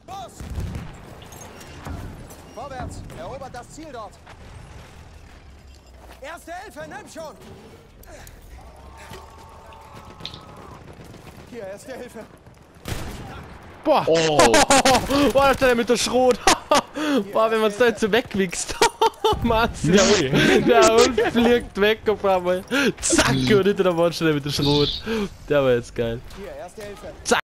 Los! Vorwärts! Erobert das Ziel dort! Erste Hilfe, nimm schon! Hier, erste Hilfe! Boah! Oh. Boah, da mit der Schrot! Boah, wenn man es da jetzt so wegwichst! Mann, Ja, ui. der Hund fliegt weg auf einmal! Zack! Und hinter der Wand steht er mit der Schrot! Der war jetzt geil! Hier, erste Hilfe! Zack!